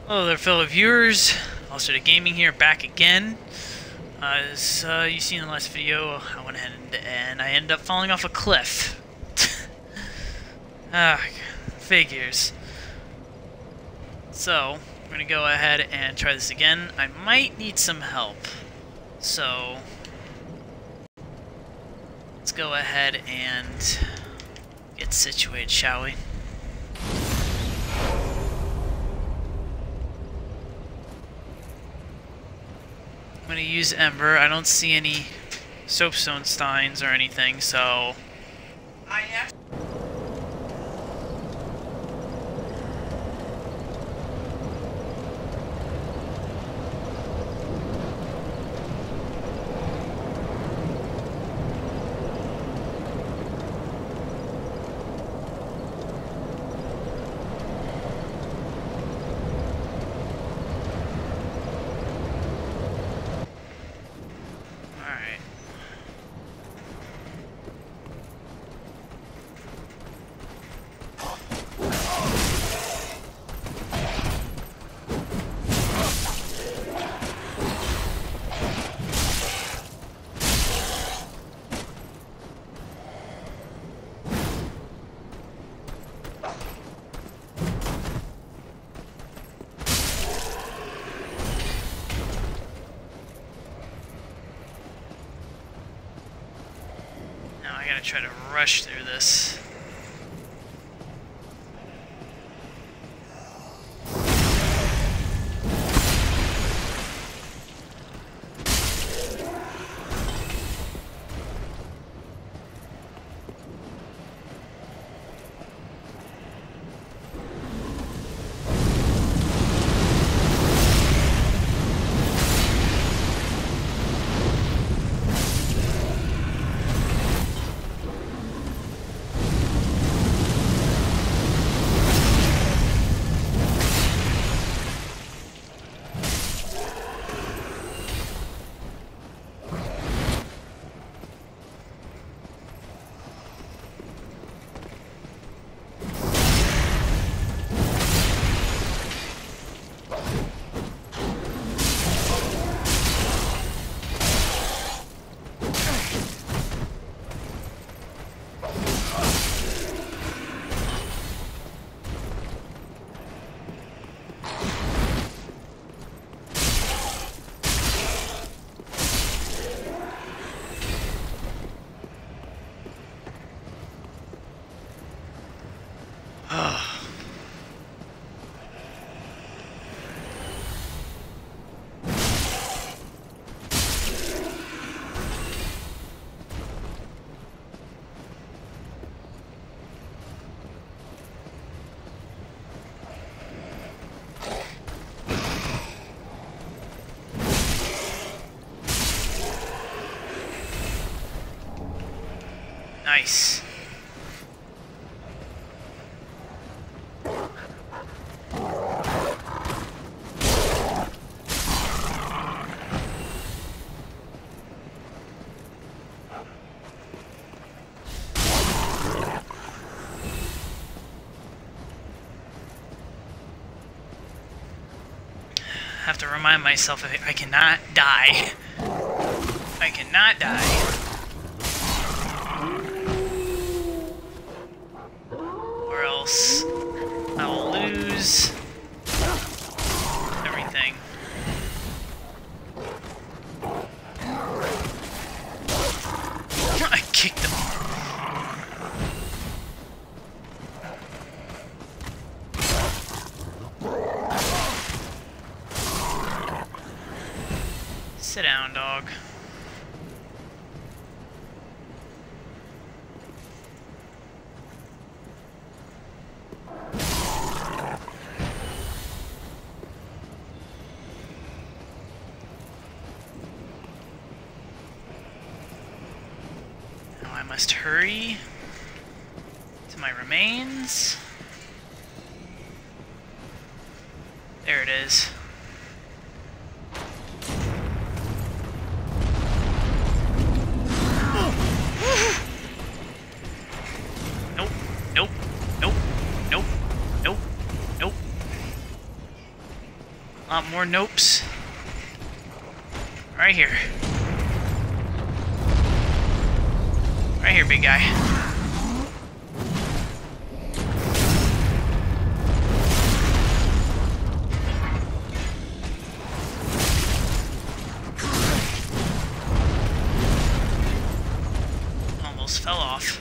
Hello there, fellow viewers. Also to Gaming here, back again. As you seen in the last video, I went ahead and I ended up falling off a cliff. Figures. So, I'm gonna go ahead and try this again. I might need some help. So, let's go ahead and get situated, shall we? I'm gonna use Ember. I don't see any soapstone steins or anything, so I gotta try to rush through this. Nice. Have to remind myself I cannot die. I cannot die. Or else I will lose everything. I kicked him. Sit down, dog. Now I must hurry to my remains. There it is. Nope. A lot more nopes. Right here. Right here, big guy. Almost fell off.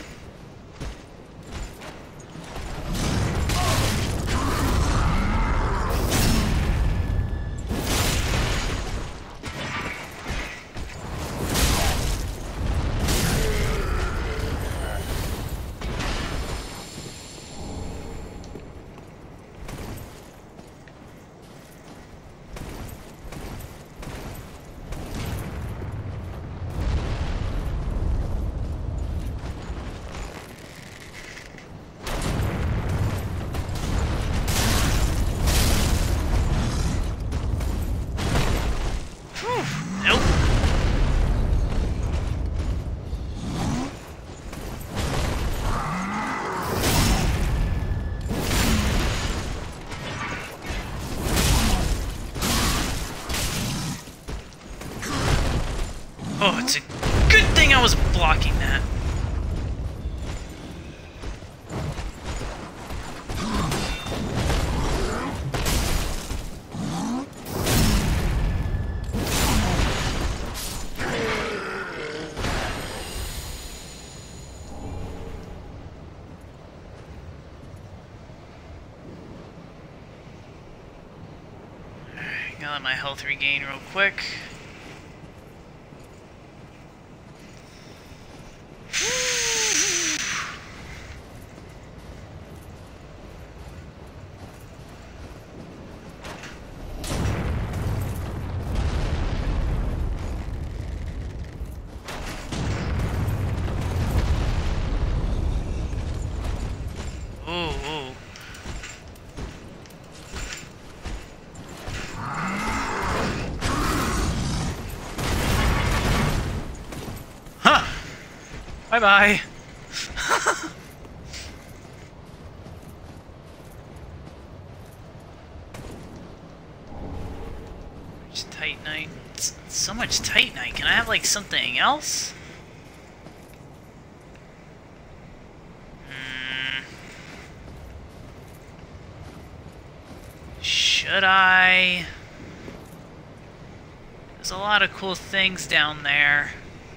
Nope. Oh, it's a good thing I was blocking that. Gotta let my health regain real quick. Bye-bye. Titanite. So much Titanite. Can I have, like, something else? Should I? There's a lot of cool things down there.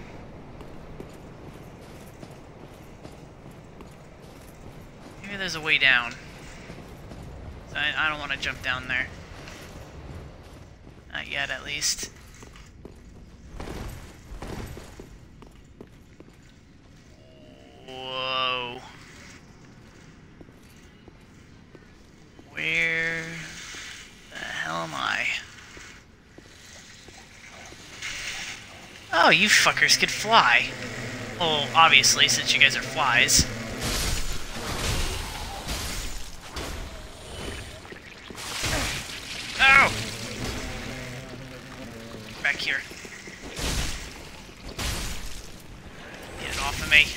Maybe there's a way down. I don't want to jump down there. Not yet, at least. Whoa. Where the hell am I? Oh, you fuckers could fly. Well, obviously, since you guys are flies. Ow! Back here. Get it off of me.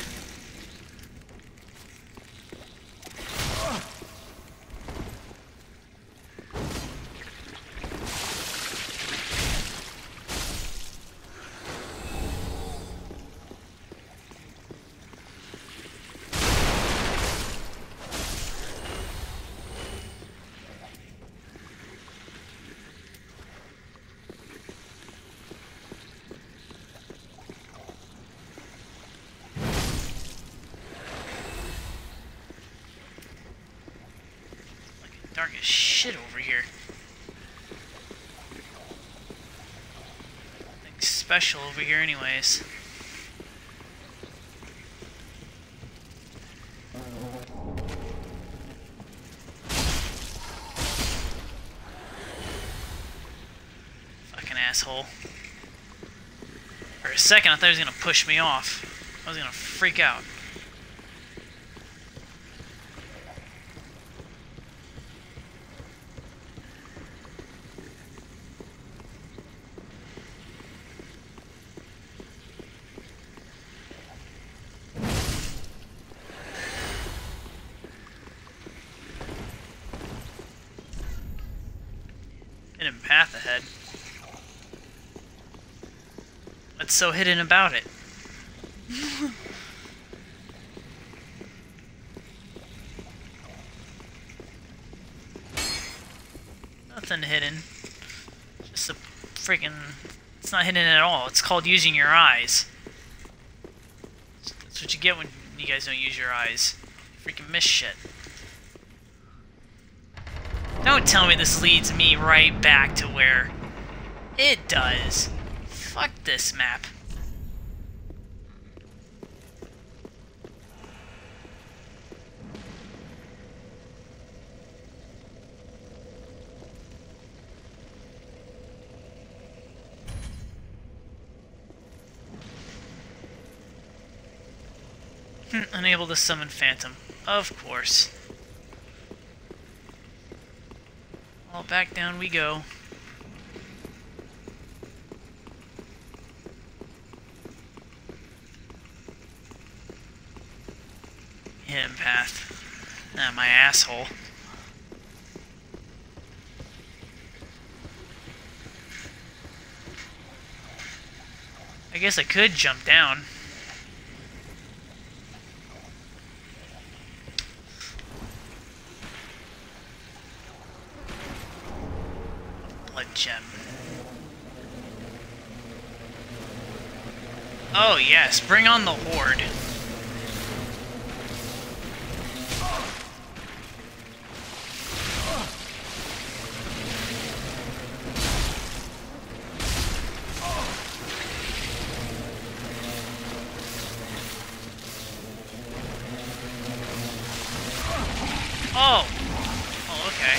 Dark as shit over here. Nothing special over here anyways. Fucking asshole. For a second I thought he was gonna push me off. I was gonna freak out. Hidden path ahead. What's so hidden about it? Nothing hidden. Just a freaking... It's not hidden at all. It's called using your eyes. That's what you get when you guys don't use your eyes. You freaking miss shit. Don't tell me this leads me right back to where it does. Fuck this map. Unable to summon Phantom. Of course. Well, back down we go. Hidden path. Ah, my asshole. I guess I could jump down. Blood gem. Oh yes, bring on the horde. Oh! Oh, okay.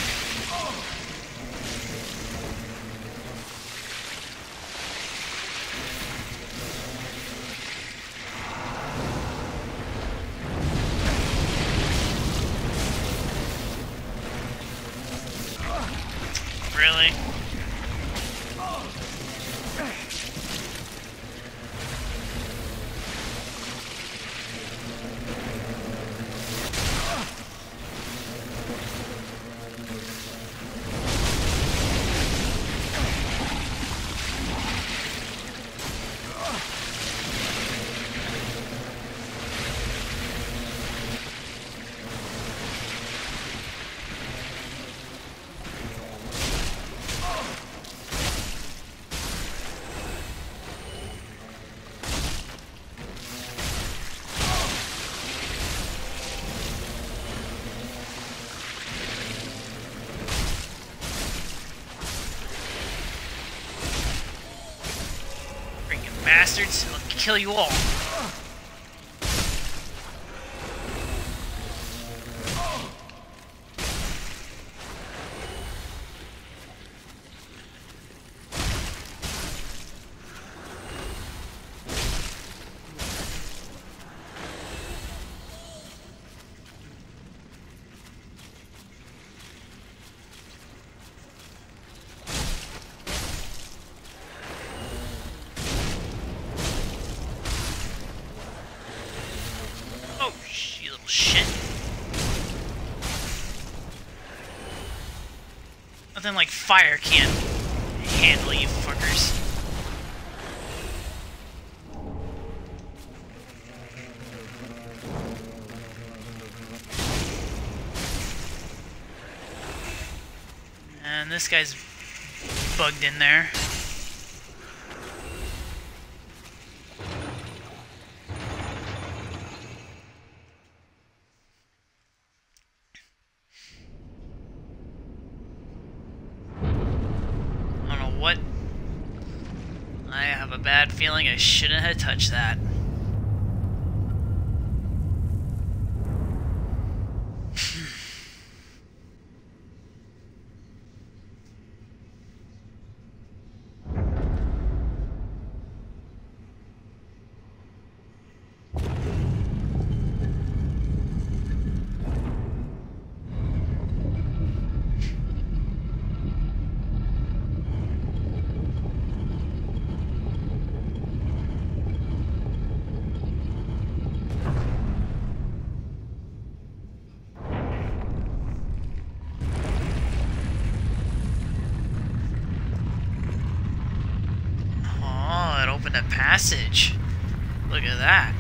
Really? Bastards, I'll kill you all. Oh, you little shit. Nothing like fire can't handle you fuckers. And this guy's bugged in there. What? I have a bad feeling I shouldn't have touched that. a passage. Look at that.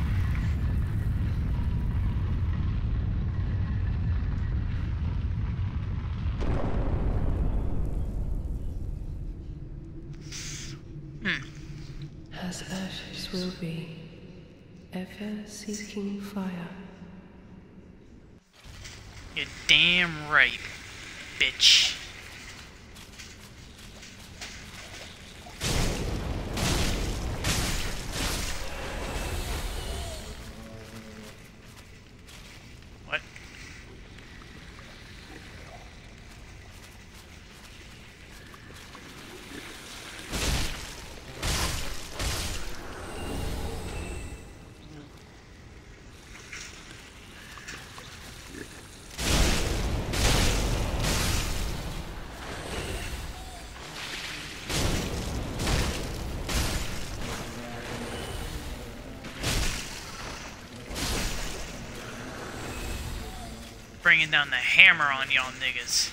As ashes will be, ever seeking fire. You're damn right, bitch. What? Bringing down the hammer on y'all niggas.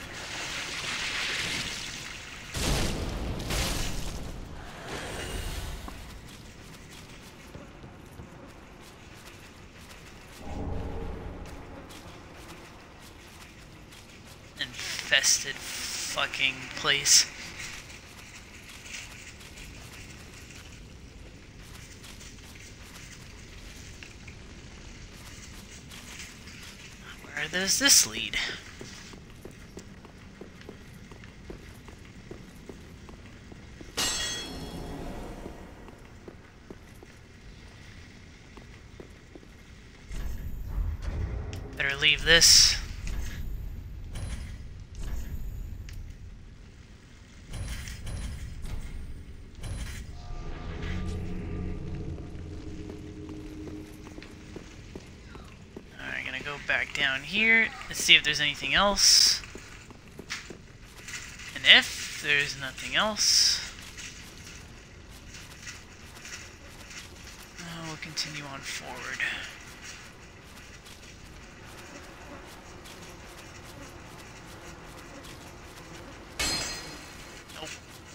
Infested fucking place. Where does this lead? Better leave this. Back down here. Let's see if there's anything else. And if there's nothing else, we'll continue on forward. Nope.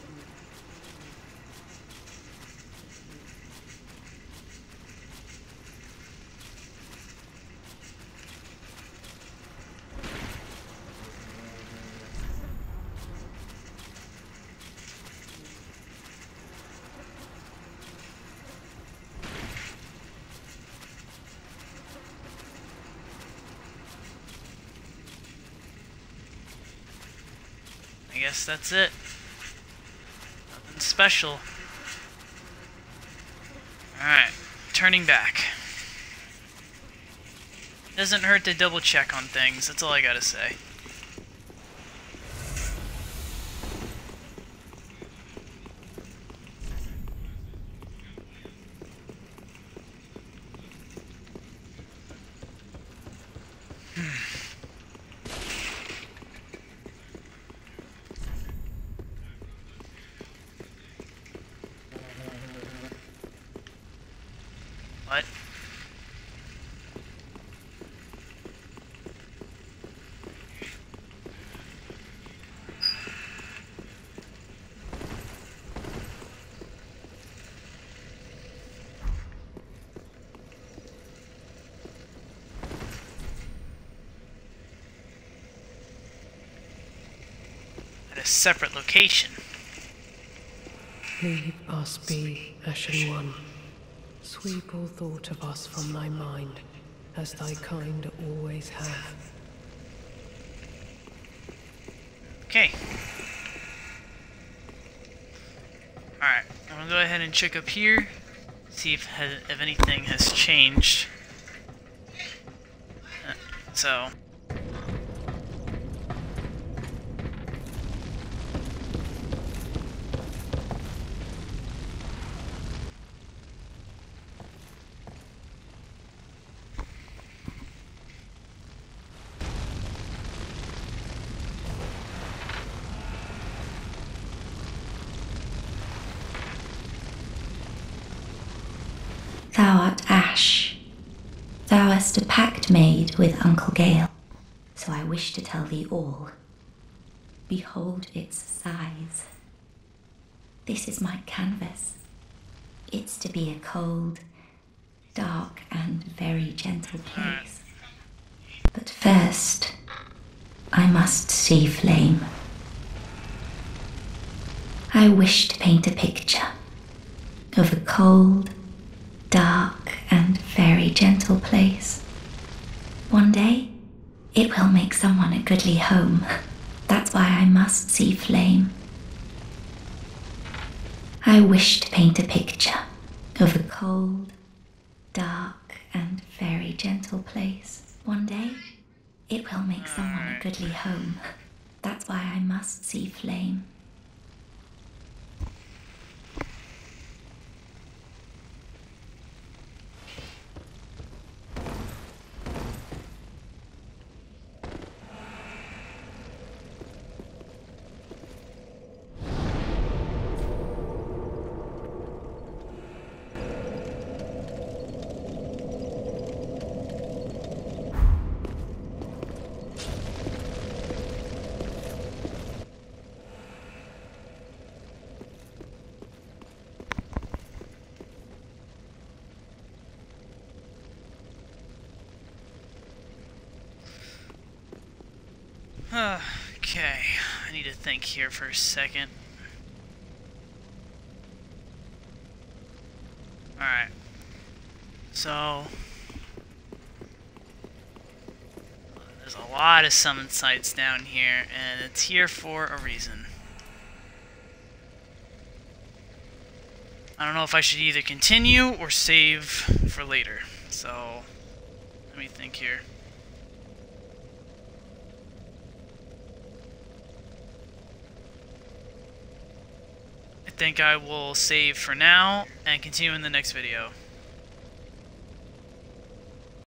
I guess that's it. Nothing special. Alright, turning back. Doesn't hurt to double check on things, that's all I gotta say. What? At a separate location. Leave us be, Ashen One. Sweep all thought of us from thy mind, as thy kind always have. Okay. Alright, I'm gonna go ahead and check up here, see if anything has changed. So... Thou art Ash. Thou hast a pact made with Uncle Gale, so I wish to tell thee all. Behold its size. This is my canvas. It's to be a cold, dark, and very gentle place. But first, I must see flame. I wish to paint a picture of a cold, dark, and very gentle place. One day, it will make someone a goodly home. That's why I must see flame. I wish to paint a picture of a cold, dark, and very gentle place. One day, it will make someone a goodly home. That's why I must see flame. Okay, I need to think here for a second. Alright. So, there's a lot of summon sites down here, and it's here for a reason. I don't know if I should either continue or save for later. So, let me think here. I think I will save for now and continue in the next video.